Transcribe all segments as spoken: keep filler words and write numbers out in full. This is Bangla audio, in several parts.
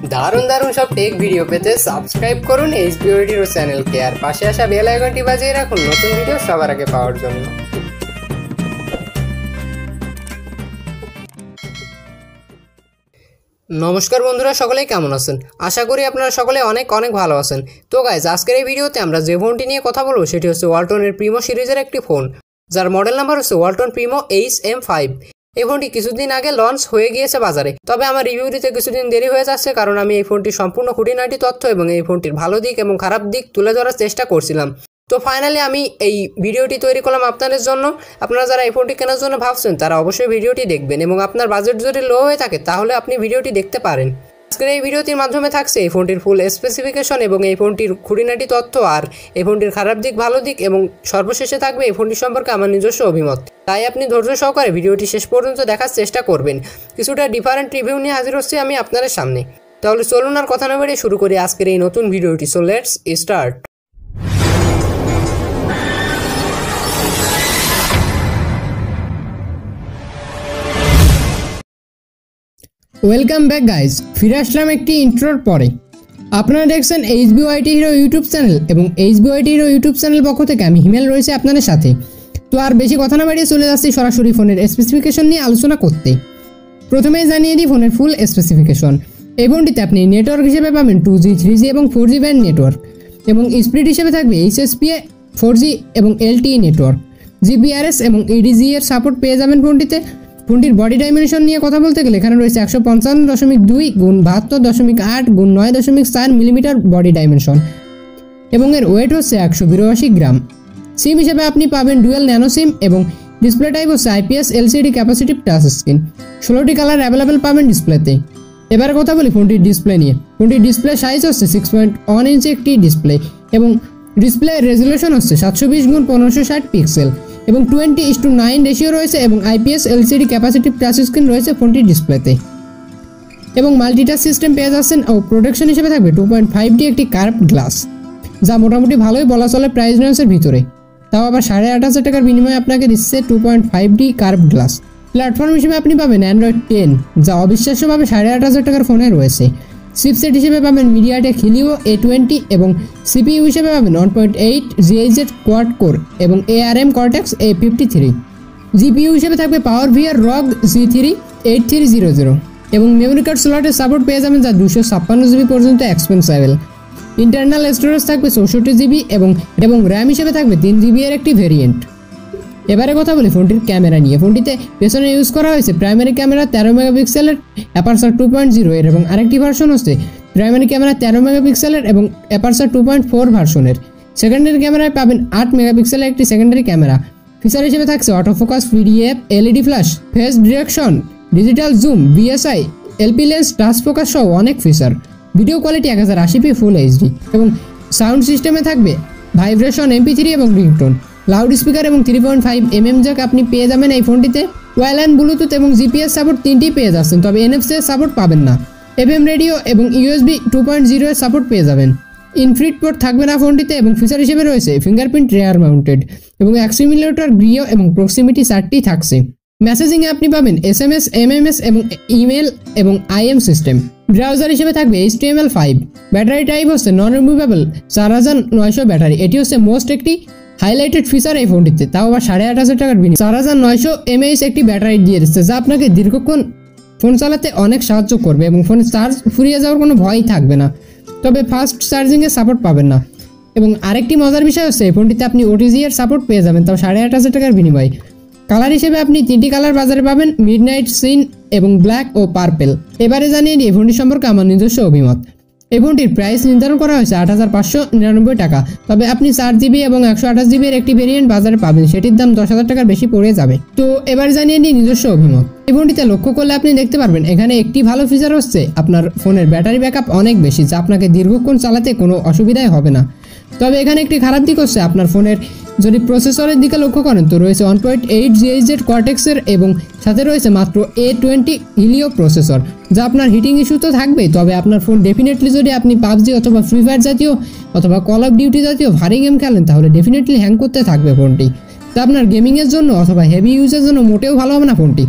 দারুণ দারুণ সব টেক ভিডিও পেতে সাবস্ক্রাইব করুন এইচবি অডিও চ্যানেলকে আর পাশে আসা বেল আইকনটি বাজিয়ে রাখুন নতুন ভিডিও সবার আগে পাওয়ার জন্য। নমস্কার বন্ধুরা, সকলে কেমন আছেন? আশা করি আপনারা সকলে অনেক অনেক ভালো আছেন। তো গাইজ, আজকের এই ভিডিওতে আমরা যে ফোনটি নিয়ে কথা বলবো সেটি হচ্ছে ওয়ালটনের প্রিমো সিরিজের একটি ফোন, যার মডেল নাম্বার হচ্ছে Walton Primo H M five. এই ফোনটি কিছুদিন আগে লঞ্চ হয়ে গিয়েছে বাজারে, তবে আমার রিভিউ দিতে কিছুদিন দেরি হয়ে যাচ্ছে, কারণ আমি এই ফোনটির সম্পূর্ণ খুঁটিনাটি তথ্য এবং এই ফোনটির ভালো দিক এবং খারাপ দিক তুলে ধরার চেষ্টা করছিলাম। তো ফাইনালি আমি এই ভিডিওটি তৈরি করলাম আপনাদের জন্য। আপনারা যারা এই ফোনটি কেনার জন্য ভাবছেন তারা অবশ্যই ভিডিওটি দেখবেন, এবং আপনার বাজেট যদি লো হয়ে থাকে তাহলে আপনি ভিডিওটি দেখতে পারেন। আজকের এই ভিডিওটির মাধ্যমে থাকছে এই ফোনটির ফুল স্পেসিফিকেশন এবং এই ফোনটির খুঁটিনাটি তথ্য, আর এই ফোনটির খারাপ দিক ভালো দিক, এবং সর্বশেষে থাকবে এই ফোনটি সম্পর্কে আমার নিজস্ব অভিমত। তাই আপনি ধৈর্য সহকারে ভিডিওটি শেষ পর্যন্ত দেখার চেষ্টা করবেন। কিছুটা ডিফারেন্ট রিভিউ নিয়ে হাজির হচ্ছি আমি আপনাদের সামনে। তাহলে চলুন আর কথা না বেরিয়ে শুরু করি আজকের এই নতুন ভিডিওটি। So let's start. Welcome back guys, ফিরে আসলাম একটি ইন্ট্রোর পরে। আপনারা দেখছেন HB YT hero YouTube channel, এবং HB YT hero YouTube channel পক্ষ থেকে আমি হিমেল রয়েছে আপনাদের সাথে। তো আর বেশি কথা না বাড়িয়ে চলে যাচ্ছি সরাসরি ফোনের স্পেসিফিকেশন নিয়ে আলোচনা করতে। প্রথমেই জানিয়ে দিই ফোনের ফুল স্পেসিফিকেশন। এই ফোনটিতে আপনি নেটওয়ার্ক হিসেবে পাবেন টু জি, থ্রি জি এবং ফোর জি ব্যান্ড নেটওয়ার্ক, এবং স্পিড হিসেবে থাকবে এইচএসপিএ, ফোর জি এবং এলটিই নেটওয়ার্ক। জিপিআরএস এবং ইডিজি এর সাপোর্ট পেয়ে যাবেন ফোনটিতে। ফোনটির বডি ডাইমেনশন নিয়ে কথা বলতে গেলে এখানে রয়েছে একশো পঞ্চান্ন দশমিক দুই গুণ বাহাত্তর দশমিক আট গুণ নয় দশমিক চার মিলিমিটার বডি ডাইমেনশন, এবং এর ওয়েট হচ্ছে একশো বিরাশি গ্রাম। সিম হিসেবে আপনি পাবেন ডুয়েল ন্যানো সিম, এবং ডিসপ্লে টাইপ হচ্ছে IPS LCD capacitive touch screen. ষোলোটি কালার অ্যাভেলেবেল পাবেন ডিসপ্লেতে। এবারে কথা বলি ফোনটির ডিসপ্লে নিয়ে। ফোনটির ডিসপ্লে সাইজ হচ্ছে সিক্স পয়েন্ট ওয়ান ইঞ্চি একটি ডিসপ্লে, এবং ডিসপ্লে রেজুলেশন হচ্ছে সাতশো বিশ গুণ পনেরোশো ষাট পিক্সেল, এবং twenty is to nine ratio রয়েছে, এবং IPS LCD capacitive touch screen রয়েছে ফোনটির ডিসপ্লেতে। এবং মাল্টিটাচ সিস্টেম পেয়ে যাচ্ছেন, ও প্রোটেকশন হিসেবে থাকবে টু পয়েন্ট ফাইভ ডি একটি কার্ভ গ্লাস, যা মোটামুটি ভালোই বলা চলে প্রাইস রেঞ্জের ভিতরে। তাও আবার সাড়ে আট হাজার টাকার বিনিময়ে আপনাকে দিচ্ছে two point five D curve glass. Platform হিসেবে আপনি পাবেন অ্যান্ড্রয়েড টেন, যা অবিশ্বাস্যভাবে সাড়ে আট হাজার টাকার ফোনে রয়েছে। চিপসেট হিসেবে পাবেন মিডিয়াটেক হিলিও এ টোয়েন্টি, এবং সিপিইউ হিসেবে পাবেন one point eight GHz quad core এবং ARM Cortex A fifty three. GPU হিসেবে থাকবে power VR rogue G three eight three zero zero, এবং মেমোরি কার্ড স্লটের সাপোর্ট পেয়ে যাবেন যা দুশো ছাপ্পান্ন জিবি পর্যন্ত এক্সপেন্সেবল। ইন্টারনাল স্টোরেজ থাকবে চৌষট্টি জিবি, এবং এবং র্যাম হিসেবে থাকবে তিন জিবি এর একটি ভেরিয়েন্ট। এবারে কথা বলি ফোনটির ক্যামেরা নিয়ে। ফোনটিতে পেছনে ইউজ করা হয়েছে প্রাইমারি ক্যামেরা তেরো মেগাপিক্সেলের অ্যাপারচার টু পয়েন্ট জিরো এর, এবং আরেকটি ভার্সন হচ্ছে প্রাইমারি ক্যামেরা তেরো মেগাপিক্সেলের এবং অ্যাপারচার টু পয়েন্ট ফোর ভার্সনের। সেকেন্ডারি ক্যামেরায় পাবেন আট মেগাপিক্সেলের একটি সেকেন্ডারি ক্যামেরা। ফিচার হিসেবে থাকছে auto focus, PDF, LED flash, face direction, digital zoom, BSI, LP lens, touch focus সহ অনেক ফিচার। ভিডিও কোয়ালিটি এক হাজার আশি পি ফুল এইচডি, এবং সাউন্ড সিস্টেমে থাকবে ভাইব্রেশন, এমপি থ্রি এবং রিংটোন। লাউড স্পিকার এবং three point five M M jack আপনি পেয়ে যাবেন এই ফোনটিতে। ওয়্যারলেস ব্লুটুথ এবং জিপিএস সাপোর্ট তিনটি পেয়ে যাচ্ছেন, তবে এনএফসি এর সাপোর্ট পাবেন না। এফএম রেডিও এবং ইউএসবি টু পয়েন্ট জিরো এর সাপোর্ট পেয়ে যাবেন। ইনফিনিট পোর্ট থাকবে না ফোনটিতে, এবং ফিচার হিসেবে রয়েছে ফিঙ্গারপ্রিন্ট রেয়ার মাউন্টেড, এবং অ্যাক্সিমিলেটর, গ্রিও এবং প্রক্সিমিটি চারটি থাকছে। মেসেজিংয়ে আপনি পাবেন S M S, M M S এবং ইমেল এবং আইএম সিস্টেম। ব্রাউজার হিসেবে থাকবে H T M L five. Battery type হচ্ছে নন রিমুভেবল চার হাজার নয়শো ব্যাটারি। এটি হচ্ছে মোস্ট একটি হাইলাইটেড ফিচার এই ফোনটিতে, তাও আবার সাড়ে আট হাজার টাকার বিনিময়ে চার হাজার নয়শো এমএএইচ একটি ব্যাটারি দিয়ে দিচ্ছে, যা আপনাকে দীর্ঘক্ষণ ফোন চালাতে অনেক সাহায্য করবে, এবং ফোনের চার্জ ফুরিয়ে যাওয়ার কোনো ভয়ই থাকবে না। তবে ফাস্ট চার্জিংয়ের সাপোর্ট পাবেন না। এবং আরেকটি মজার বিষয় হচ্ছে এই ফোনটিতে আপনি ওটিজি এর সাপোর্ট পেয়ে যাবেন, তাও সাড়ে আট হাজার টাকার বিনিময়ে। কালার হিসেবে আপনি তিনটি কালার বাজারে পাবেন, মিডনাইট সিন এবং ব্ল্যাক ও পার্পেল। এবারে জানিয়ে দিই এই ফোনটি সম্পর্কে আমার নিজস্ব অভিমত। এই ফোনটির প্রাইস নির্ধারণ করা হয়েছে আট হাজার পাঁচশো নিরানব্বই টাকা, তবে আপনি চার জিবি এবং একশো আঠাশ জিবি এর একটি ভেরিয়েন্ট বাজারে পাবেন, সেটির দাম দশ হাজার টাকার বেশি পড়ে যাবে। তো এবার জানিয়ে নিই নিজস্ব অভিমত। এই ফোনটিতে লক্ষ্য করলে আপনি দেখতে পারবেন এখানে একটি ভালো ফিচার হচ্ছে আপনার ফোনের ব্যাটারি ব্যাকআপ অনেক বেশি, যা আপনাকে দীর্ঘক্ষণ চালাতে কোনো অসুবিধাই হবে না। তবে এখানে একটি খারাপ দিক হচ্ছে আপনার ফোনের যদি প্রসেসরের দিকে লক্ষ্য করেন তো রয়েছে ওয়ান পয়েন্ট এইট জিএইচজেড কর্টেক্সের, এবং সাথে রয়েছে মাত্র এ টোয়েন্টি হিলিও প্রসেসর, যা আপনার হিটিং ইস্যু তো থাকবেই। তবে আপনার ফোন ডেফিনেটলি যদি আপনি পাবজি অথবা ফ্রি ফায়ার জাতীয় অথবা কল অফ ডিউটি জাতীয় ভারী গেম খেলেন তাহলে ডেফিনেটলি হ্যাং করতে থাকবে ফোনটি, তা আপনার গেমিংয়ের জন্য অথবা হেভি ইউজের জন্য মোটেও ভালো হবে না ফোনটি।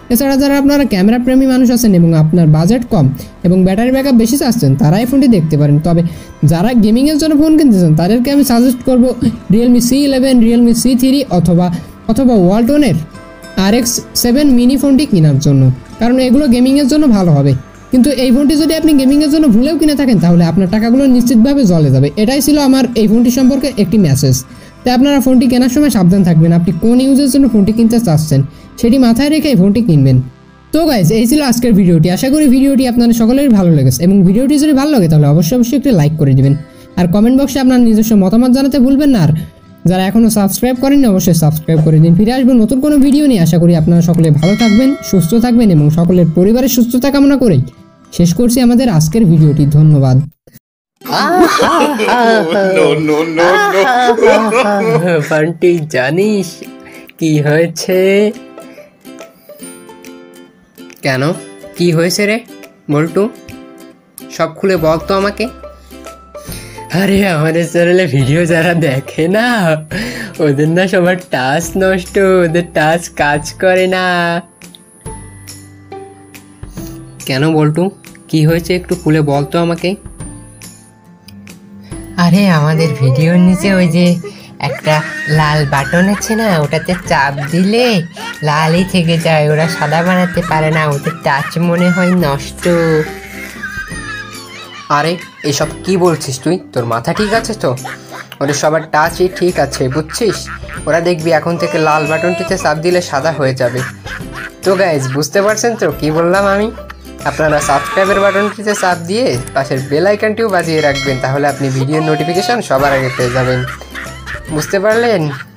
এছাড়া যারা আপনারা ক্যামেরা প্রেমী মানুষ আছেন এবং আপনার বাজেট কম এবং ব্যাটারি ব্যাকআপ বেশি চাচ্ছেন তারা এই ফোনটি দেখতে পারেন। তবে যারা গেমিংয়ের জন্য ফোন কিনতেছেন তাদেরকে আমি সাজেস্ট করব Realme C eleven, Realme C three অথবা অথবা ওয়ালটনের আর এক্স সেভেন মিনি ফোনটি কেনার জন্য, কারণ এগুলো গেমিংয়ের জন্য ভালো হবে। কিন্তু এই ফোনটি যদি আপনি গেমিংয়ের জন্য ভুলেও কিনে থাকেন তাহলে আপনার টাকাগুলো নিশ্চিতভাবে জলে যাবে। এটাই ছিল আমার এই ফোনটি সম্পর্কে একটি মেসেজ। তাই আপনারা ফোনটি কেনার সময় সাবধান থাকবেন, আপনি কোন ইউজের জন্য ফোনটি কিনতে চাচ্ছেন সেটি মাথায় রেখে এই ফোনটি কিনবেন। তো গাইজ, এই ছিল আজকের ভিডিওটি। আশা করি ভিডিওটি আপনাদের সকলেরই ভালো লেগেছে এবং ভিডিওটি যদি ভালো লাগে তাহলে অবশ্যই অবশ্যই একটি লাইক করে দিবেন আর কমেন্ট বক্সে আপনার নিজস্ব মতামত জানাতে ভুলবেন না। আর যারা এখনও সাবস্ক্রাইব করেননি অবশ্যই সাবস্ক্রাইব করে দিন। ফিরে আসবেন নতুন কোনো ভিডিও নিয়ে। আশা করি আপনারা সকলে ভালো থাকবেন, সুস্থ থাকবেন এবং সকলের পরিবারের সুস্থতা কামনা করেই শেষ করছি আমাদের আজকের ভিডিওটি। ধন্যবাদ। বান্টি, জানিস কি হয়েছে? কেন, কি হয়েছে রে বল্টু? সব খুলে বল তো আমাকে। আরে আমাদের চ্যানেলে ভিডিও যারা দেখে না ওদের না সবার টাচ নষ্ট, ওদের টাচ কাজ করে না। কেন বল্টু, কি হয়েছে একটু খুলে বল তো আমাকে। আরে আমাদের ভিডিওর নিচে ওই যে একটা লাল বাটন আছে না, ওটাতে চাপ দিলে লালই থেকে যায়, ওরা সাদা বানাতে পারে না, ওদের টাচ মনে হয় নষ্ট। আরে এসব কি বলছিস তুই? তোর মাথা ঠিক আছে তো? ওদের সবার টাচই ঠিক আছে বুঝছিস? ওরা দেখবি এখন থেকে লাল বাটনটিতে চাপ দিলে সাদা হয়ে যাবে। তো গাইজ, বুঝতে পারছেন তো কি বললাম আমি? আপনারা সাবস্ক্রাইবের বাটনটিতে চাপ দিয়ে পাশের বেল আইকনটিও বাজিয়ে রাখবেন, তাহলে আপনি ভিডিওর নোটিফিকেশন সবার আগে পেয়ে যাবেন। বুঝতে পারলেন?